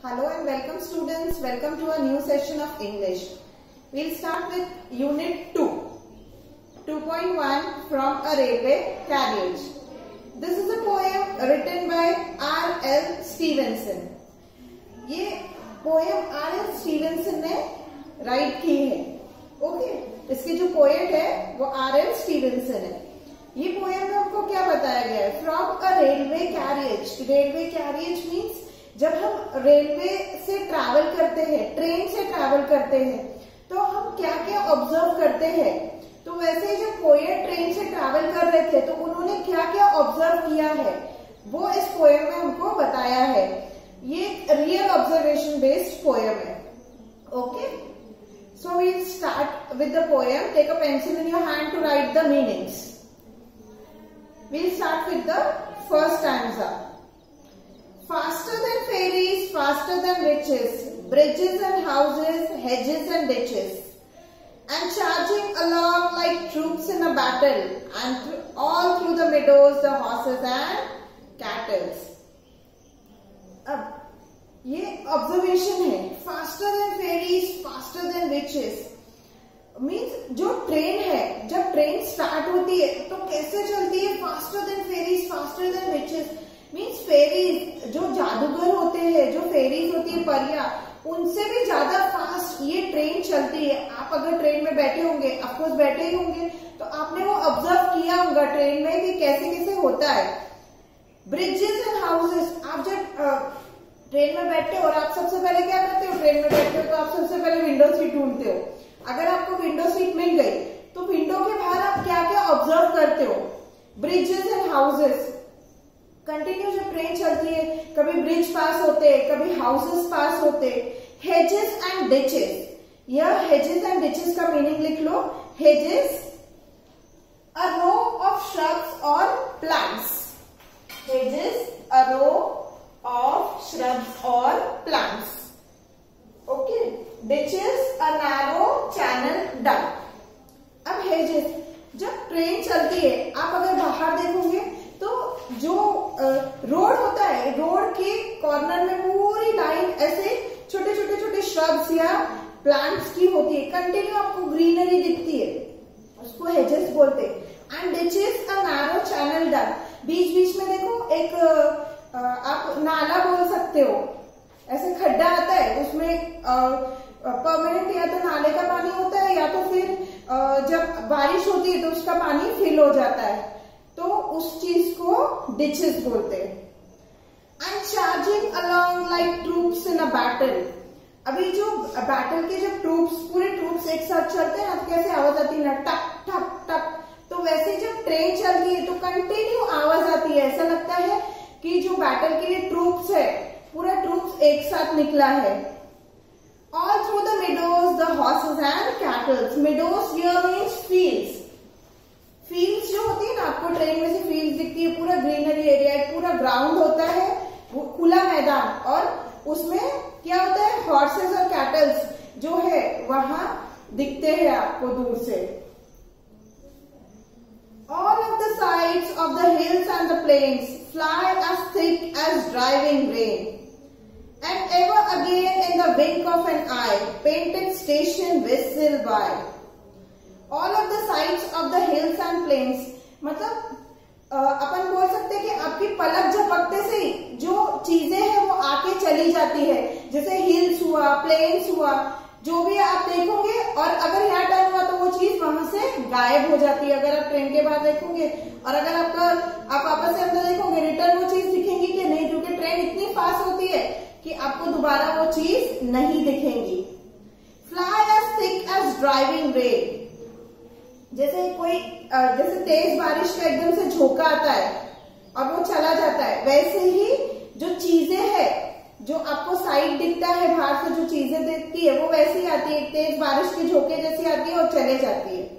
Hello and welcome students. Welcome to a new session of English. We'll start with Unit 2. 2.1 From a Railway Carriage. This is a poem written by R.L. Stevenson. ये poem R.L. Stevenson ने write की है. Okay? इसकी जो poet है वो R.L. Stevenson है. ये पोएम में हमको क्या बताया गया है? From a railway carriage. Railway carriage means जब हम रेलवे से ट्रैवल करते हैं, ट्रेन से ट्रैवल करते हैं, तो हम क्या क्या ऑब्जर्व करते हैं. तो वैसे जब पोएट ट्रेन से ट्रैवल कर रहे थे तो उन्होंने क्या क्या ऑब्जर्व किया है वो इस पोएम में हमको बताया है. ये रियल ऑब्जर्वेशन बेस्ड पोएम है. Okay, so we'll start with the poem. Take a pencil in your hand to write the meanings. We'll start with the first stanza. Faster than ferries, faster than riches, bridges and houses, hedges and ditches, and charging along like troops in a battle, and all through the meadows, the horses and cattle. अब ये observation है. Faster than fairies, faster than witches means जो train है, जब train start होती है तो कैसे चलती है? Faster than fairies, faster than witches means fairies जो जादूगर होते हैं, जो फेरीज होती है परियां, उनसे भी ज्यादा फास्ट ये ट्रेन चलती है. आप अगर ट्रेन में बैठे होंगे, ऑफकोर्स बैठे ही होंगे, तो आपने वो ऑब्जर्व किया होगा ट्रेन में कि कैसे कैसे होता है. ब्रिजेस एंड हाउसेस, आप जब ट्रेन में बैठते हो और आप सबसे पहले क्या करते हो? ट्रेन में बैठते हो तो आप सबसे पहले विंडो सीट ढूंढते हो. अगर आपको विंडो सीट मिल गई तो विंडो के बाहर आप क्या क्या ऑब्जर्व करते हो? Bridges and houses. कंटिन्यू जब ट्रेन चलती है, कभी ब्रिज पास होते, कभी हाउसेस पास होते. हेजेस एंड डिचेस, यह हेजेस एंड डिचेस का मीनिंग लिख लो. Hedges a row of shrubs और plants. Hedges a row of shrubs और plants. Okay. Ditches a narrow channel dug. अब हेजेस, जब ट्रेन चलती है आप अगर बाहर देखोगे तो जो रोड होता है, रोड के कॉर्नर में पूरी लाइन ऐसे छोटे छोटे छोटे श्रब्स या प्लांट्स की होती है. कंटिन्यू आपको ग्रीनरी दिखती है, उसको हेजेस बोलते हैं. And ditches a narrow channel dug, बीच बीच में देखो एक आप नाला बोल सकते हो, ऐसे खड्डा आता है, उसमें परमानेंट या तो नाले का पानी होता है या तो फिर जब बारिश होती है तो उसका पानी फिल हो जाता है, तो उस चीज को डिचेस बोलते हैं. And charging along like troops in a battle. अभी जो बैटल के जब ट्रूप्स, पूरे ट्रूप्स एक साथ चलते हैं ना, तो कैसे आवाज आती है ना, टक टक टक. तो वैसे जब ट्रेन चलती है तो कंटिन्यू आवाज आती है. ऐसा लगता है कि जो बैटल के लिए ट्रूप्स है, पूरा ट्रूप्स एक साथ निकला है. All through the meadows, the horses and cattle. Meadows here means fields. Fields जो होती है ना, आपको ट्रेन में से fields दिखती है, पूरा ग्रीनरी एरिया, एक पूरा ग्राउंड होता है, खुला मैदान, और उसमें क्या होता है? हॉर्सेस और कैटल्स जो है वहां दिखते हैं आपको दूर से. All of the sides of the hills and the plains fly as thick as driving rain. And ever again in the wink of an eye, painted station whistle by. All of the sides of the hills and plains, मतलब अपन बोल सकते हैं कि आपकी पलक झपकते से ही जो चीजें हैं वो आके चली जाती है. जैसे हिल्स हुआ, प्लेन्स हुआ, जो भी आप देखोगे, और अगर यहाँ टर्न हुआ तो वो चीज वहां से गायब हो जाती है. अगर आप ट्रेन के बाहर देखोगे और अगर आप वापस से अंदर देखोगे, रिटर्न वो चीज दिखेंगी कि नहीं, क्योंकि ट्रेन इतनी फास्ट होती है कि आपको दोबारा वो चीज नहीं दिखेंगी. Fly as thick as driving rain. जैसे कोई जैसे तेज बारिश का एकदम से झोंका आता है और वो चला जाता है, वैसे ही जो चीजें हैं, जो आपको साइड दिखता है बाहर से, जो चीजें दिखती है वो वैसे ही आती है, तेज बारिश के झोंके जैसी आती है और चले जाती है.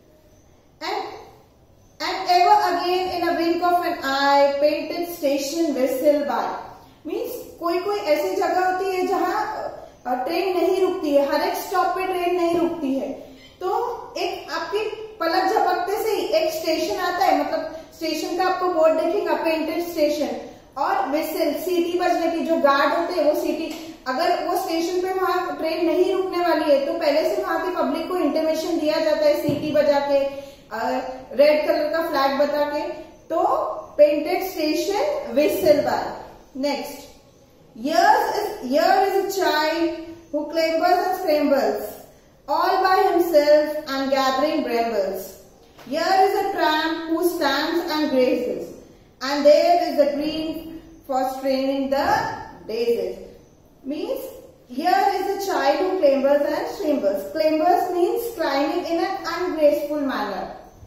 And ever again in a wink of an eye, painted station whistle by. Means कोई कोई ऐसी जगह होती है जहां ट्रेन नहीं रुकती है, हर एक स्टॉप पे ट्रेन नहीं रुकती है, तो एक आपकी पलक झपकते से ही एक स्टेशन आता है, मतलब स्टेशन का आपको बोर्ड देखेगा पेंटेड स्टेशन, और विसल सीटी बजने की, जो गार्ड होते हैं वो सीटी अगर वो स्टेशन पे वहां ट्रेन नहीं रुकने वाली है तो पहले से वहां की पब्लिक को इंटीमेशन दिया जाता है, सीटी बजा के, रेड कलर का फ्लैग बता के, तो painted station whistle by. Next, here is a child who clambers and scrambles all by himself and gathering brambles. Here is a tramp who stands and grazes, and there is the green for straining the daisies. Means here is a child who clambers and scrambles. Clambers means climbing in an ungraceful manner.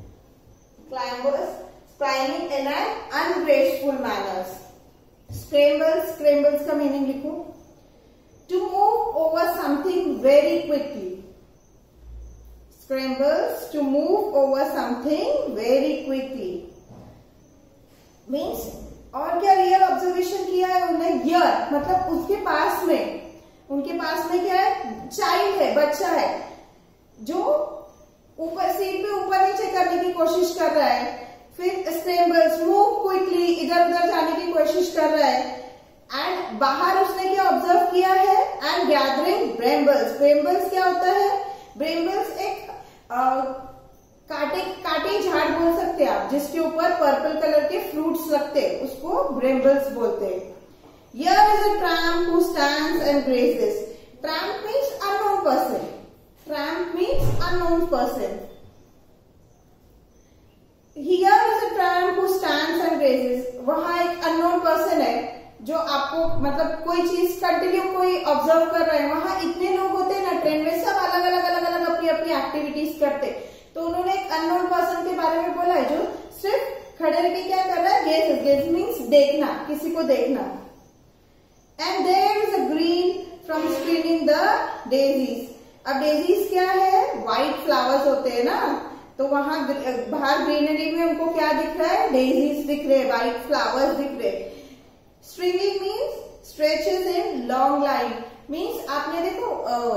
Climbing in an ungraceful manner. Scrambles का meaning लिखो, to move over something very quickly. Scrambles to move over something very quickly. Means और क्या real observation किया है उन्होंने? Here मतलब उनके पास में क्या है? चाइल्ड है, बच्चा है, जो ऊपर सीट पे ऊपर नीचे करने की कोशिश कर रहा है। फिर स्क्रैम्बल्स, मूव क्विकली, इधर उधर जाने की कोशिश कर रहा है। एंड बाहर उसने क्या ऑब्जर्व किया है? And gathering ब्रेम्बल्स। ब्रेम्बल्स क्या होता है? ब्रेम्बल्स एक काटे झाड़ बोल सकते हैं आप, जिसके ऊपर पर्पल कलर के फ्रूट्स लगते हैं, उसको ब्रेम्बल्स बोलते हैं। Here is a tramp who stands and grazes. Tramp means unknown person. Tramp means unknown person. Here is a tramp who stands and grazes. वहां एक unknown person है जो आपको मतलब कोई चीज कंटिन्यू कोई ऑब्जर्व कर रहे हैं। वहां इतने लोग होते हैं ना ट्रेन में, सब अलग अलग अपनी अपनी एक्टिविटीज करते, तो उन्होंने एक अननोन पर्सन के बारे में बोला है जो सिर्फ खड़े रह क्या कर रहा है? गेज मीन्स देखना, किसी को देखना। And there is a green from screening the daisies. अब डेजीज क्या है? व्हाइट फ्लावर्स होते हैं ना, तो वहां बाहर ग्रीनरी में उनको क्या दिख रहा है? डेजीज दिख रहे, व्हाइट फ्लावर्स दिख रहे। Stringing means stretches in long line. मीन्स आपने देखो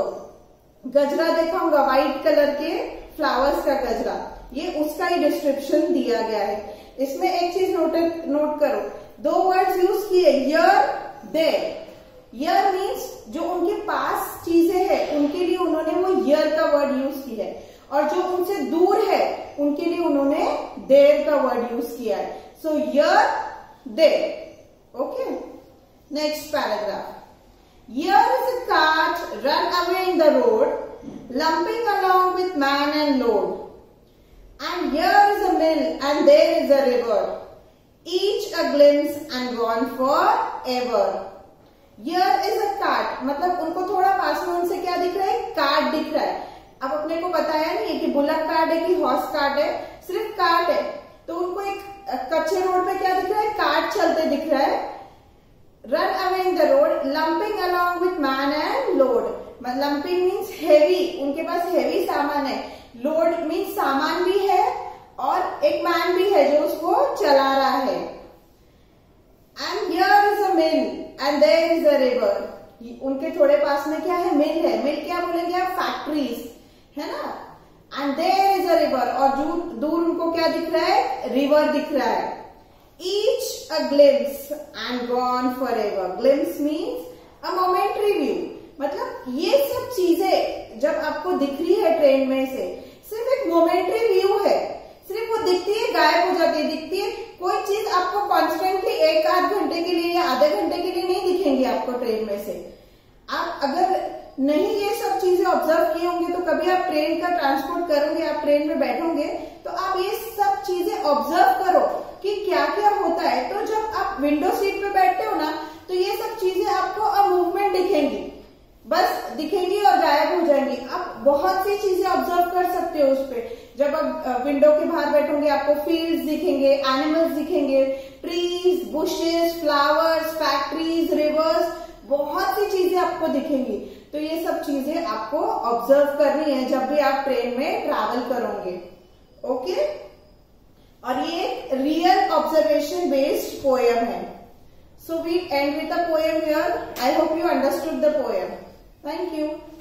गजरा देखा होगा, व्हाइट कलर के फ्लावर्स का गजरा, ये उसका ही डिस्क्रिप्शन दिया गया है। इसमें एक चीज नोट करो, दो वर्ड्स यूज किए, हियर देयर। हियर मीन्स जो उनके पास चीजें हैं उनके लिए उन्होंने वो हियर का वर्ड यूज किया है, और जो उनसे दूर है उनके लिए उन्होंने देयर का वर्ड यूज किया है। So here there. Okay, next paragraph. Here is a cart run away in the road, lumping along with man and load. And here is a mill and there is a river, each a glimpse and gone forever. Here is a cart, मतलब उनको थोड़ा पास में उनसे क्या दिख रहा है? Cart दिख रहा है। अब अपने को बताया नहीं है कि बुलक कार्ट है कि हॉर्स कार्ट है, सिर्फ कार्ट है। तो उनको एक कच्चे रोड पे क्या दिख रहा है? कार्ट चलते दिख रहा है। Run away in the road, lumping along with man and load. Lumping means heavy, उनके पास heavy सामान है। Load means सामान भी है और एक मैन भी है जो उसको चला रहा है। And here is a mill and there is a river. उनके थोड़े पास में क्या है? मिल है। मिल क्या बोलेंगे आप? फैक्ट्रीज है ना। And there is a river, और दूर उनको क्या दिख रहा है? रिवर दिख रहा है। Each a glimpse and gone forever. Glimpse means a momentary view. मतलब ये सब चीजें जब आपको दिख रही है ट्रेन में से, सिर्फ एक मोमेंट्री व्यू है, सिर्फ वो दिखती है, गायब हो जाती है, दिखती है। कोई चीज आपको कॉन्स्टेंटली एक आध घंटे के लिए या आधे घंटे के लिए नहीं दिखेंगी आपको ट्रेन में से। आप अगर नहीं ये सब चीजें ऑब्जर्व किए होंगे तो कभी आप ट्रेन का ट्रांसपोर्ट करोगे, आप ट्रेन में बैठोगे तो आप ये सब चीजें ऑब्जर्व करो कि क्या क्या होता है। तो जब आप विंडो सीट पे बैठते हो ना, तो ये सब चीजें आपको मूवमेंट दिखेंगी, बस दिखेंगी और गायब हो जाएंगी। आप बहुत सी चीजें ऑब्जर्व कर सकते हो उस पे। जब आप विंडो के बाहर बैठोगे आपको फील्ड्स दिखेंगे, एनिमल्स दिखेंगे, trees, bushes, flowers, factories, rivers, बहुत सी चीजें आपको दिखेंगी। तो ये सब चीजें आपको ऑब्जर्व करनी है जब भी आप ट्रेन में ट्रैवल करोगे। ओके, और ये एक रियल ऑब्जर्वेशन बेस्ड पोएम है। So we end with the poem here. I hope you understood the poem. Thank you.